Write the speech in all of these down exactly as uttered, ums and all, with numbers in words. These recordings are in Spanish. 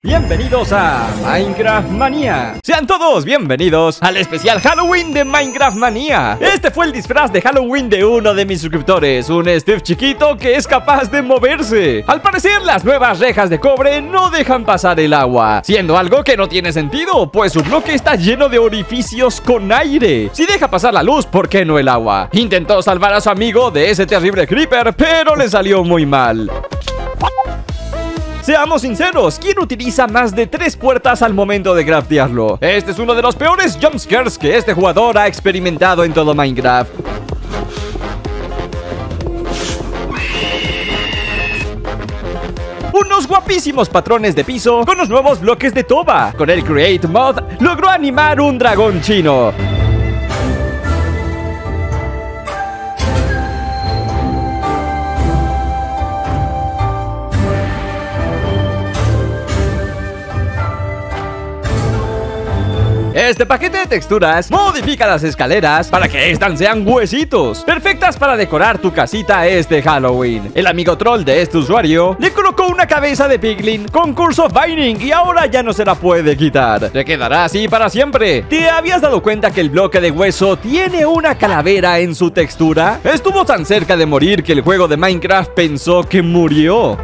Bienvenidos a Minecraft Manía. Sean todos bienvenidos al especial Halloween de Minecraft Manía. Este fue el disfraz de Halloween de uno de mis suscriptores, un Steve chiquito que es capaz de moverse. Al parecer las nuevas rejas de cobre no dejan pasar el agua, siendo algo que no tiene sentido, pues su bloque está lleno de orificios con aire. Si deja pasar la luz, ¿por qué no el agua? Intentó salvar a su amigo de ese terrible creeper, pero le salió muy mal. Seamos sinceros, ¿quién utiliza más de tres puertas al momento de craftearlo? Este es uno de los peores jumpscares que este jugador ha experimentado en todo Minecraft. Unos guapísimos patrones de piso con los nuevos bloques de Toba. Con el Create Mod logró animar un dragón chino. Este paquete de texturas modifica las escaleras para que estas sean huesitos, perfectas para decorar tu casita este Halloween. El amigo troll de este usuario le colocó una cabeza de piglin con Curse of Binding y ahora ya no se la puede quitar. Se quedará así para siempre. ¿Te habías dado cuenta que el bloque de hueso tiene una calavera en su textura? Estuvo tan cerca de morir que el juego de Minecraft pensó que murió.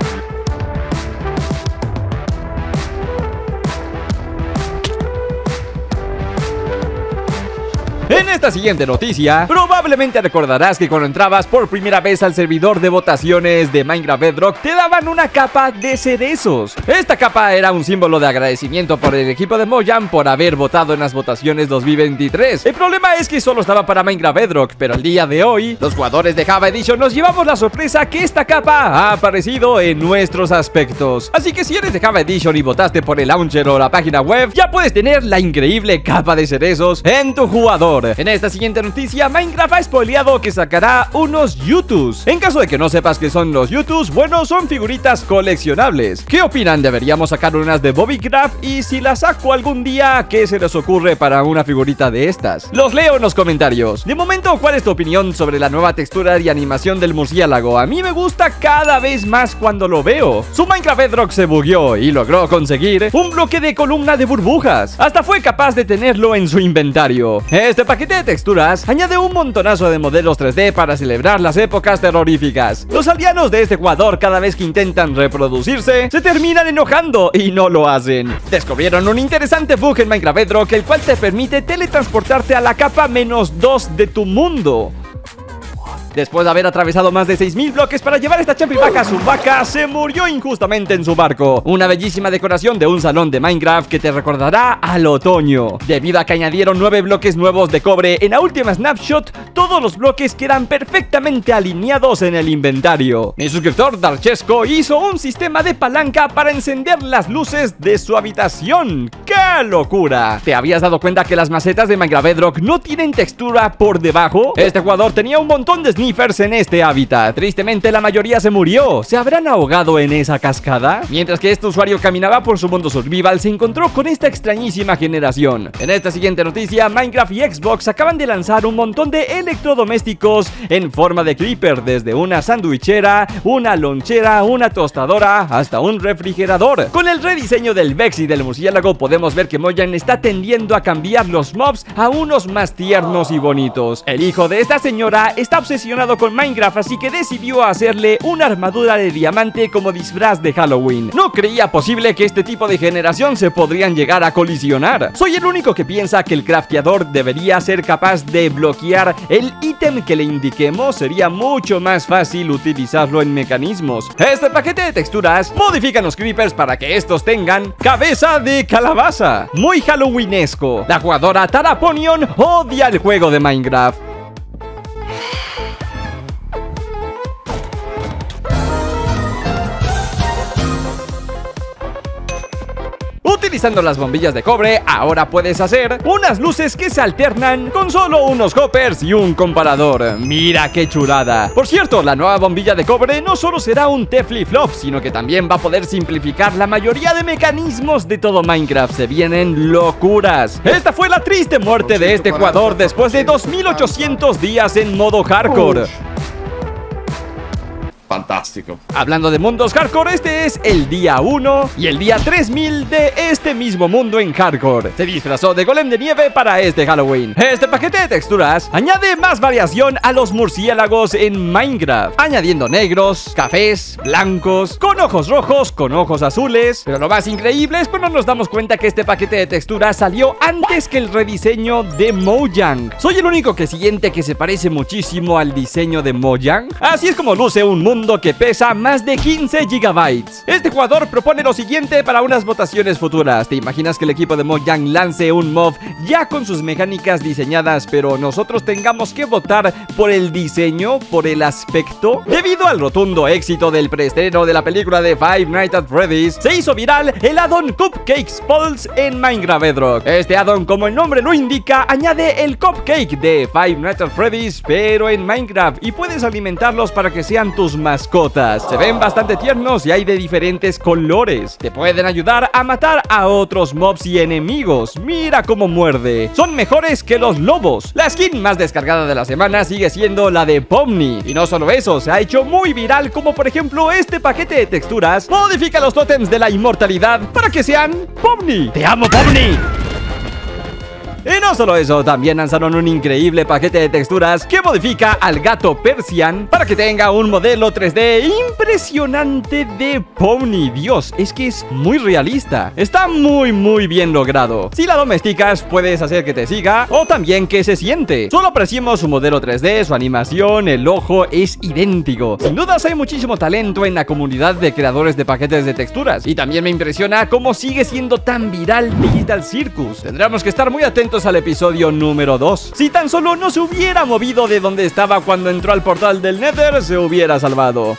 En esta siguiente noticia, probablemente recordarás que cuando entrabas por primera vez al servidor de votaciones de Minecraft Bedrock, te daban una capa de cerezos. Esta capa era un símbolo de agradecimiento por el equipo de Mojang por haber votado en las votaciones dos mil veintitrés. El problema es que solo estaba para Minecraft Bedrock, pero el día de hoy, los jugadores de Java Edition nos llevamos la sorpresa que esta capa ha aparecido en nuestros aspectos. Así que si eres de Java Edition y votaste por el launcher o la página web, ya puedes tener la increíble capa de cerezos en tu jugador. En esta siguiente noticia, Minecraft ha spoileado que sacará unos Yutus. En caso de que no sepas qué son los Yutus, bueno, son figuritas coleccionables. ¿Qué opinan? ¿Deberíamos sacar unas de Bobbycraft? Y si las saco algún día, ¿qué se les ocurre para una figurita de estas? Los leo en los comentarios. De momento, ¿cuál es tu opinión sobre la nueva textura y animación del murciélago? A mí me gusta cada vez más cuando lo veo. Su Minecraft Bedrock se bugueó y logró conseguir un bloque de columna de burbujas. Hasta fue capaz de tenerlo en su inventario. Este paquete de texturas añade un montonazo de modelos tres D para celebrar las épocas terroríficas. Los aldeanos de este jugador, cada vez que intentan reproducirse, se terminan enojando y no lo hacen. Descubrieron un interesante bug en Minecraft Bedrock, el cual te permite teletransportarte a la capa menos dos de tu mundo. Después de haber atravesado más de seis mil bloques para llevar esta champivaca a su vaca, se murió injustamente en su barco. Una bellísima decoración de un salón de Minecraft que te recordará al otoño. Debido a que añadieron nueve bloques nuevos de cobre en la última snapshot, todos los bloques quedan perfectamente alineados en el inventario. Mi suscriptor Darchesco hizo un sistema de palanca para encender las luces de su habitación. ¡Qué locura! ¿Te habías dado cuenta que las macetas de Minecraft Bedrock no tienen textura por debajo? Este jugador tenía un montón de sniffers en este hábitat. Tristemente la mayoría se murió. ¿Se habrán ahogado en esa cascada? Mientras que este usuario caminaba por su mundo survival, se encontró con esta extrañísima generación. En esta siguiente noticia, Minecraft y Xbox acaban de lanzar un montón de electrodomésticos en forma de creeper, desde una sandwichera, una lonchera, una tostadora, hasta un refrigerador. Con el rediseño del Vex y del murciélago podemos ver que Mojang está tendiendo a cambiar los mobs a unos más tiernos y bonitos. El hijo de esta señora está obsesionado con Minecraft, así que decidió hacerle una armadura de diamante como disfraz de Halloween. No creía posible que este tipo de generación se podrían llegar a colisionar. Soy el único que piensa que el crafteador debería ser capaz de bloquear el ítem que le indiquemos. Sería mucho más fácil utilizarlo en mecanismos. Este paquete de texturas modifican los creepers para que estos tengan cabeza de calabaza. Muy halloweenesco. La jugadora Taraponion odia el juego de Minecraft. Utilizando las bombillas de cobre, ahora puedes hacer unas luces que se alternan con solo unos hoppers y un comparador. ¡Mira qué chulada! Por cierto, la nueva bombilla de cobre no solo será un Teflip-flop, sino que también va a poder simplificar la mayoría de mecanismos de todo Minecraft. Se vienen locuras. Esta fue la triste muerte de este jugador después de dos mil ochocientos días en modo hardcore. fantástico. Hablando de mundos hardcore, este es el día uno y el día tres mil de este mismo mundo en hardcore. Se disfrazó de golem de nieve para este Halloween. Este paquete de texturas añade más variación a los murciélagos en Minecraft, añadiendo negros, cafés, blancos, con ojos rojos, con ojos azules. Pero lo más increíble es cuando nos damos cuenta que este paquete de texturas salió antes que el rediseño de Mojang. ¿Soy el único que siente que se parece muchísimo al diseño de Mojang? Así es como luce un mundo que pesa más de quince gigabytes. Este jugador propone lo siguiente para unas votaciones futuras. ¿Te imaginas que el equipo de Mojang lance un mob ya con sus mecánicas diseñadas, pero nosotros tengamos que votar por el diseño, por el aspecto? Debido al rotundo éxito del preestreno de la película de Five Nights at Freddy's, se hizo viral el addon Cupcakes Pulse en Minecraft Bedrock. Este addon, como el nombre lo indica, añade el cupcake de Five Nights at Freddy's, pero en Minecraft, y puedes alimentarlos para que sean tus mascotas. Se ven bastante tiernos y hay de diferentes colores. Te pueden ayudar a matar a otros mobs y enemigos. Mira cómo muerde. Son mejores que los lobos. La skin más descargada de la semana sigue siendo la de Pomni. Y no solo eso, se ha hecho muy viral, como por ejemplo este paquete de texturas modifica los tótems de la inmortalidad para que sean Pomni. ¡Te amo, Pomni! Y no solo eso, también lanzaron un increíble paquete de texturas que modifica al gato Persian para que tenga un modelo tres D impresionante de Pomni. Dios, es que es muy realista. Está muy muy bien logrado. Si la domesticas, puedes hacer que te siga o también que se siente. Solo apreciemos su modelo tres D, su animación, el ojo es idéntico. Sin dudas hay muchísimo talento en la comunidad de creadores de paquetes de texturas. Y también me impresiona cómo sigue siendo tan viral Digital Circus. Tendremos que estar muy atentos al episodio número dos. Si tan solo no se hubiera movido de donde estaba cuando entró al portal del Nether, se hubiera salvado.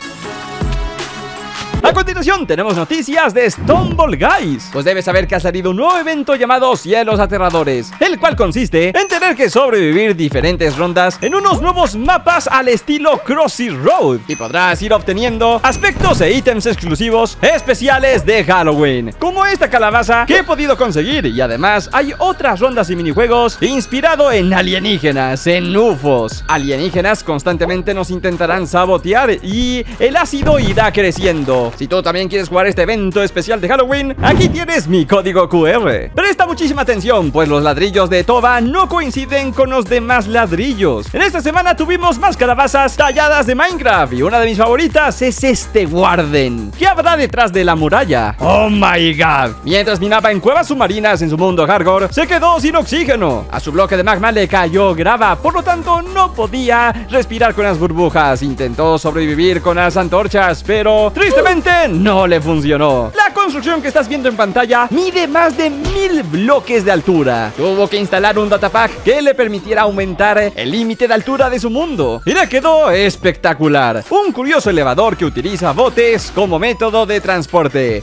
A continuación tenemos noticias de Stumble Guys. Pues debes saber que ha salido un nuevo evento llamado Cielos Aterradores, el cual consiste en tener que sobrevivir diferentes rondas en unos nuevos mapas al estilo Crossy Road, y podrás ir obteniendo aspectos e ítems exclusivos especiales de Halloween, como esta calabaza que he podido conseguir. Y además hay otras rondas y minijuegos inspirado en alienígenas, en U F Os. Alienígenas constantemente nos intentarán sabotear y el ácido irá creciendo. Si tú también quieres jugar este evento especial de Halloween, aquí tienes mi código Q R. Presta muchísima atención, pues los ladrillos de Toba no coinciden con los demás ladrillos. En esta semana tuvimos más calabazas talladas de Minecraft, y una de mis favoritas es este Warden. ¿Qué habrá detrás de la muralla? ¡Oh my god! Mientras minaba en cuevas submarinas en su mundo hardcore, se quedó sin oxígeno. A su bloque de magma le cayó grava, por lo tanto no podía respirar con las burbujas. Intentó sobrevivir con las antorchas, pero tristemente no le funcionó. La construcción que estás viendo en pantalla mide más de mil bloques de altura. Tuvo que instalar un datapack que le permitiera aumentar el límite de altura de su mundo, y le quedó espectacular. Un curioso elevador que utiliza botes como método de transporte.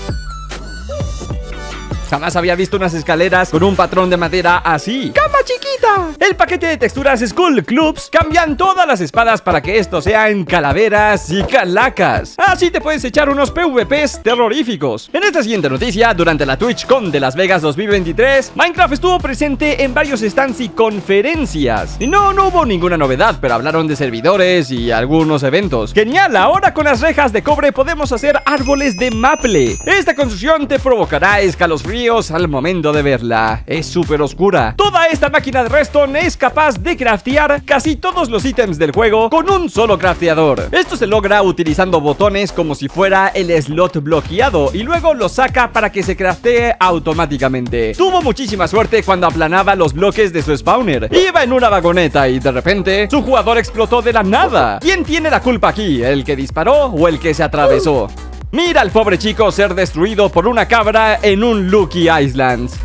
Jamás había visto unas escaleras con un patrón de madera así. ¡Cama chiquita! El paquete de texturas Skull Clubs cambian todas las espadas para que estos sean calaveras y calacas. Así te puedes echar unos P V Ps terroríficos. En esta siguiente noticia, durante la TwitchCon de Las Vegas dos mil veintitrés, Minecraft estuvo presente en varios stands y conferencias. Y no, no hubo ninguna novedad, pero hablaron de servidores y algunos eventos. ¡Genial! Ahora con las rejas de cobre podemos hacer árboles de maple. Esta construcción te provocará escalofríos al momento de verla. Es súper oscura. Toda esta máquina de redstone es capaz de craftear casi todos los ítems del juego con un solo crafteador. Esto se logra utilizando botones como si fuera el slot bloqueado, y luego lo saca para que se craftee automáticamente. Tuvo muchísima suerte cuando aplanaba los bloques de su spawner. Iba en una vagoneta y de repente su jugador explotó de la nada. ¿Quién tiene la culpa aquí? ¿El que disparó o el que se atravesó? Mira al pobre chico ser destruido por una cabra en un Lucky Islands.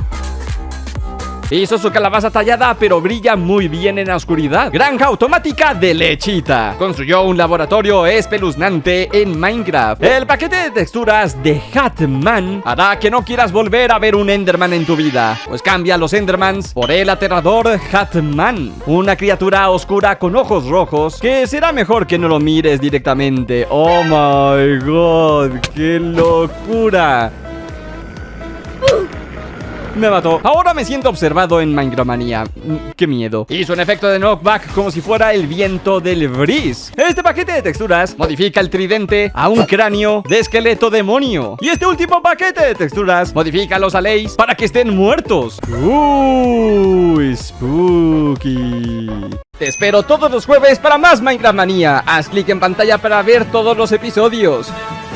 Hizo su calabaza tallada, pero brilla muy bien en la oscuridad. Granja automática de lechita. Construyó un laboratorio espeluznante en Minecraft. El paquete de texturas de Hatman hará que no quieras volver a ver un Enderman en tu vida, pues cambia a los Endermans por el aterrador Hatman, una criatura oscura con ojos rojos que será mejor que no lo mires directamente. Oh my god, qué locura. Me mató. Ahora me siento observado en Minecraftmania. Qué miedo. Hizo un efecto de knockback como si fuera el viento del Breeze. Este paquete de texturas modifica el tridente a un cráneo de esqueleto demonio. Y este último paquete de texturas modifica a los Aleys para que estén muertos. Uh, spooky. Te espero todos los jueves para más Minecraftmania. Haz clic en pantalla para ver todos los episodios.